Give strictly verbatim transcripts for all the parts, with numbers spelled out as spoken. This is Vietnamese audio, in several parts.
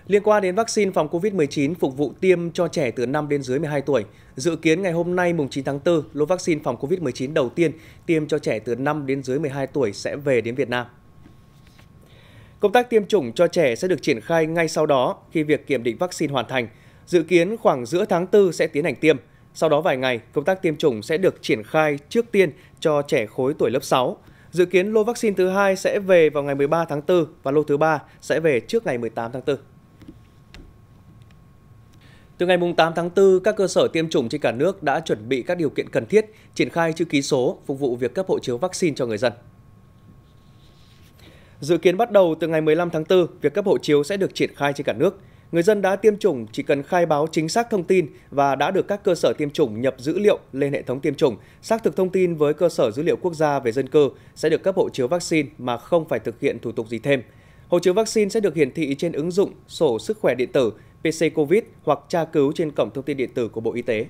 Liên quan đến vaccine phòng Covid mười chín phục vụ tiêm cho trẻ từ năm đến dưới mười hai tuổi, dự kiến ngày hôm nay mùng chín tháng tư, lô vaccine phòng Covid mười chín đầu tiên tiêm cho trẻ từ năm đến dưới mười hai tuổi sẽ về đến Việt Nam. Công tác tiêm chủng cho trẻ sẽ được triển khai ngay sau đó khi việc kiểm định vaccine hoàn thành. Dự kiến khoảng giữa tháng tư sẽ tiến hành tiêm. Sau đó vài ngày, công tác tiêm chủng sẽ được triển khai trước tiên cho trẻ khối tuổi lớp sáu. Dự kiến lô vaccine thứ hai sẽ về vào ngày mười ba tháng tư và lô thứ ba sẽ về trước ngày mười tám tháng tư. Từ ngày tám tháng tư, các cơ sở tiêm chủng trên cả nước đã chuẩn bị các điều kiện cần thiết, triển khai chữ ký số, phục vụ việc cấp hộ chiếu vaccine cho người dân. Dự kiến bắt đầu từ ngày mười lăm tháng tư, việc cấp hộ chiếu sẽ được triển khai trên cả nước. Người dân đã tiêm chủng chỉ cần khai báo chính xác thông tin và đã được các cơ sở tiêm chủng nhập dữ liệu lên hệ thống tiêm chủng, xác thực thông tin với cơ sở dữ liệu quốc gia về dân cư sẽ được cấp hộ chiếu vaccine mà không phải thực hiện thủ tục gì thêm. Hộ chiếu vaccine sẽ được hiển thị trên ứng dụng sổ sức khỏe điện tử pê xê Covid hoặc tra cứu trên cổng thông tin điện tử của Bộ Y tế.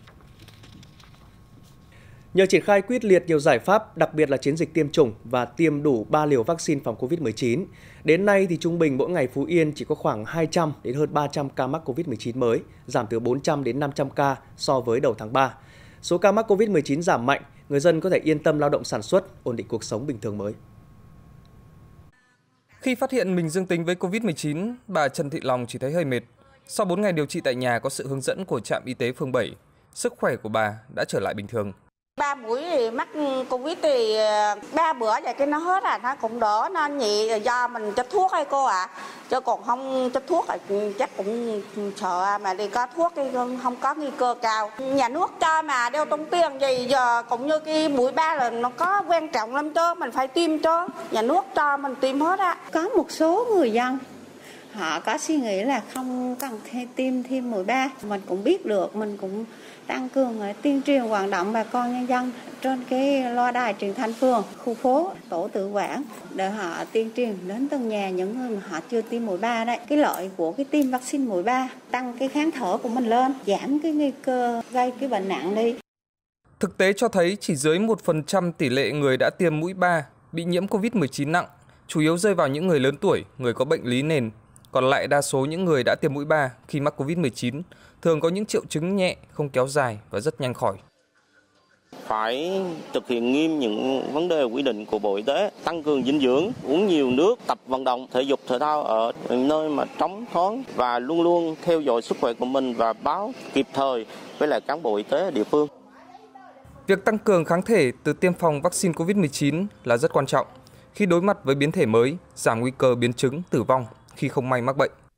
Nhờ triển khai quyết liệt nhiều giải pháp, đặc biệt là chiến dịch tiêm chủng và tiêm đủ ba liều vaccine phòng Covid mười chín, đến nay thì trung bình mỗi ngày Phú Yên chỉ có khoảng hai trăm đến hơn ba trăm ca mắc Covid mười chín mới, giảm từ bốn trăm đến năm trăm ca so với đầu tháng ba. Số ca mắc Covid mười chín giảm mạnh, người dân có thể yên tâm lao động sản xuất, ổn định cuộc sống bình thường mới. Khi phát hiện mình dương tính với Covid mười chín, bà Trần Thị Long chỉ thấy hơi mệt. Sau bốn ngày điều trị tại nhà có sự hướng dẫn của trạm y tế phường bảy, sức khỏe của bà đã trở lại bình thường. Ba buổi thì mắc Covid thì ba bữa vậy cái nó hết à, nó cũng đỡ, nó nhẹ do mình chích thuốc hay cô ạ. À. Chứ còn không chích thuốc thì chắc cũng sợ, mà đi có thuốc thì không có nguy cơ cao. Nhà nước cho mà đeo tốn tiền gì giờ cũng như cái mũi ba là nó có quan trọng lắm chứ, mình phải tiêm chứ. Nhà nước cho mình tiêm hết á. Có một số người dân họ có suy nghĩ là không cần tiêm thêm mũi ba. Mình cũng biết được, mình cũng tăng cường tuyên truyền vận động bà con nhân dân trên cái loa đài truyền thanh phường, khu phố, tổ tự quản để họ tuyên truyền đến từng nhà những người mà họ chưa tiêm mũi ba đấy. Cái lợi của cái tiêm vaccine mũi ba tăng cái kháng thở của mình lên, giảm cái nguy cơ gây cái bệnh nặng đi. Thực tế cho thấy chỉ dưới một phần trăm tỷ lệ người đã tiêm mũi ba bị nhiễm Covid mười chín nặng, chủ yếu rơi vào những người lớn tuổi, người có bệnh lý nền. Còn lại đa số những người đã tiêm mũi ba khi mắc Covid mười chín thường có những triệu chứng nhẹ, không kéo dài và rất nhanh khỏi. Phải thực hiện nghiêm những vấn đề quy định của Bộ Y tế, tăng cường dinh dưỡng, uống nhiều nước, tập vận động, thể dục thể thao ở nơi mà trống thoáng và luôn luôn theo dõi sức khỏe của mình và báo kịp thời với lại cán bộ y tế ở địa phương. Việc tăng cường kháng thể từ tiêm phòng vaccine Covid mười chín là rất quan trọng khi đối mặt với biến thể mới, giảm nguy cơ biến chứng, tử vong khi không may mắc bệnh.